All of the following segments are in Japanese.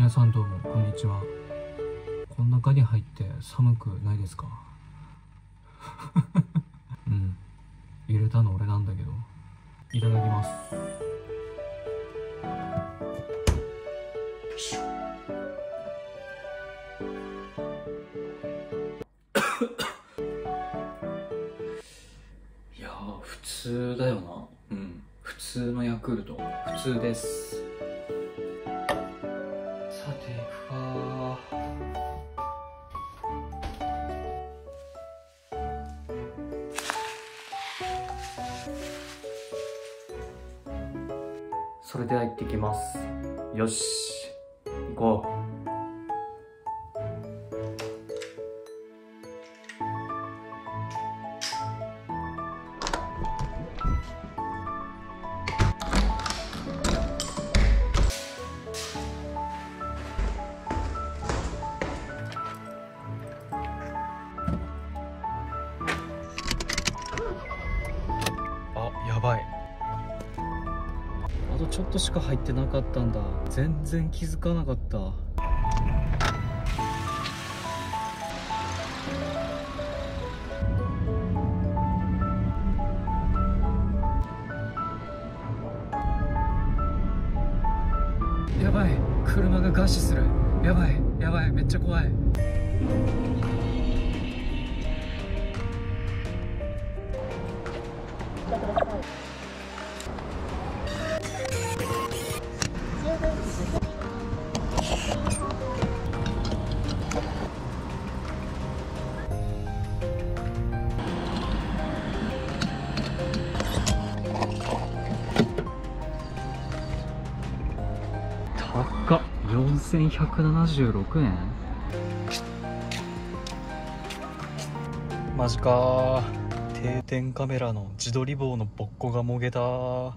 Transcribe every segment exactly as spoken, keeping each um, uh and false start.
皆さんどうもこんにちは。この中に入って寒くないですか？うん入れたの俺なんだけど。いただきます。いやー普通だよな。うん普通のヤクルト、普通です。さていくか。それでは行ってきます。よし行こう。あ、やばい。あとちょっとしか入ってなかったんだ。全然気づかなかった。やばい、車が餓死する。やばいやばい、めっちゃ怖い。高っ、よんせんひゃくななじゅうろくえん。マジかー。定点カメラの自撮り棒のボッコがもげたー。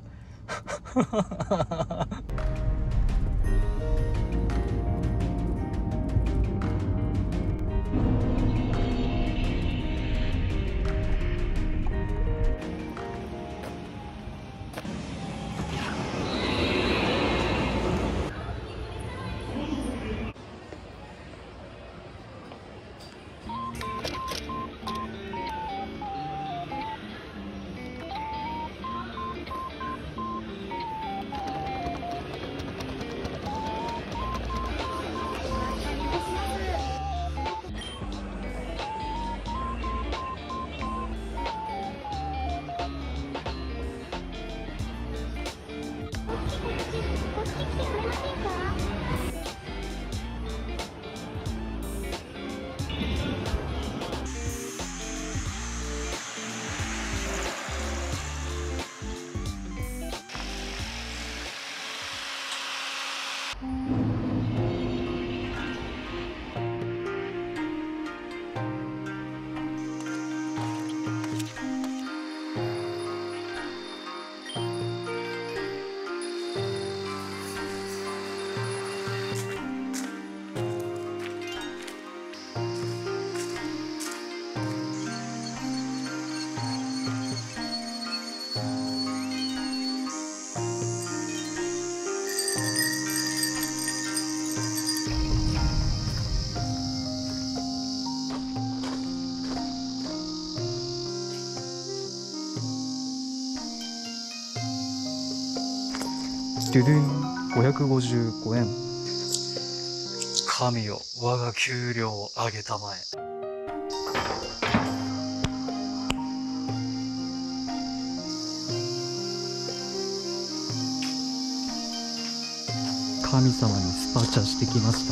ドゥドゥン、ごひゃくごじゅうごえん。神よ、我が給料を上げたまえ。神様にスパチャしてきました。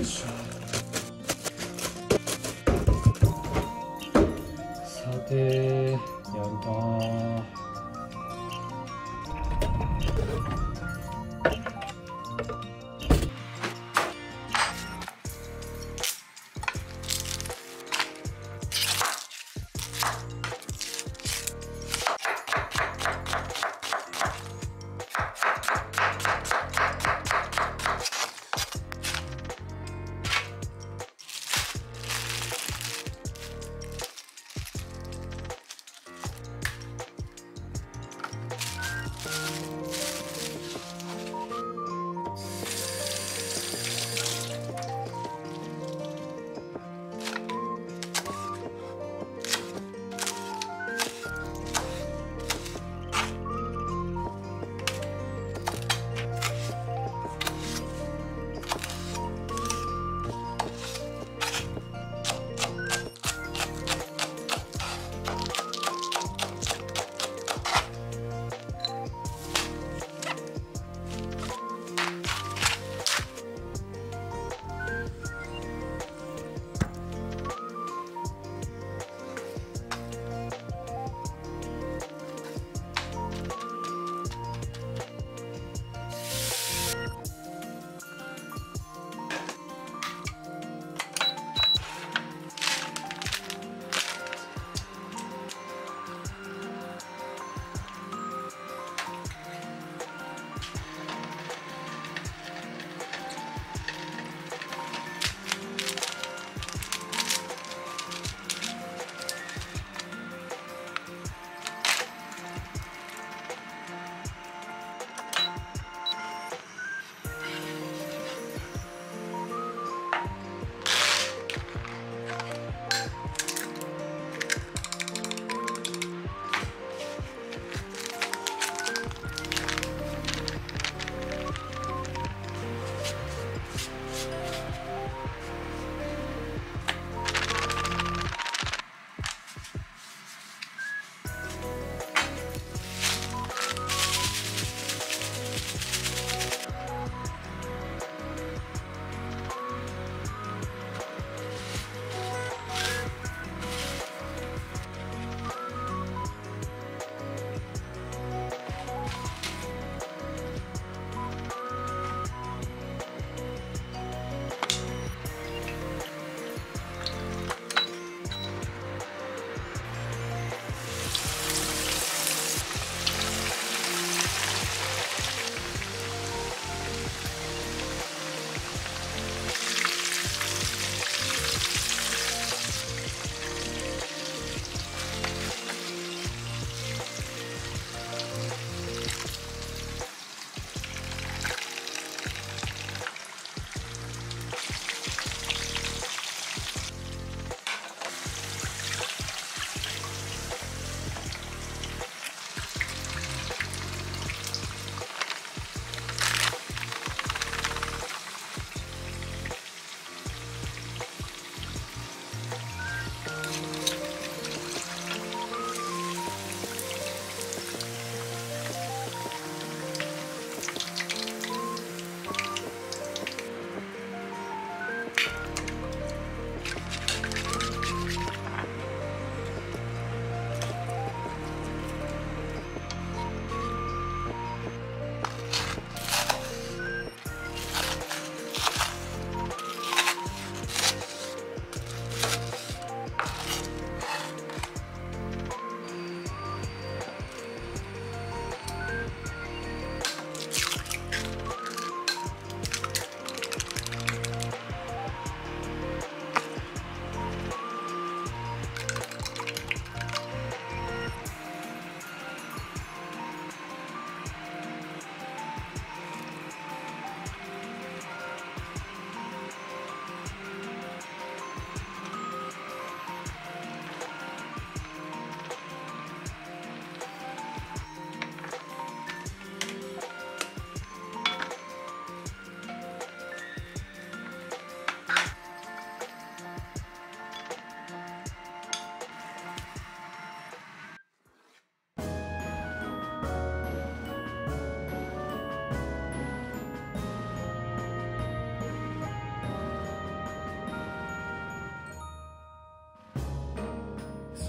いしょ。さてやるか。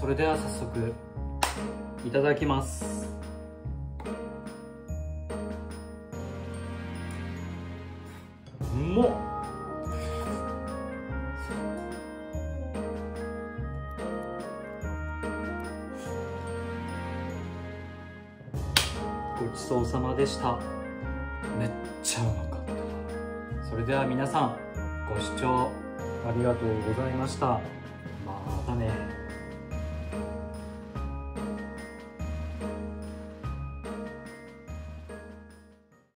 それでは早速いただきます。うまっ。ごちそうさまでした。めっちゃうまかった。それでは皆さんご視聴ありがとうございました。またね。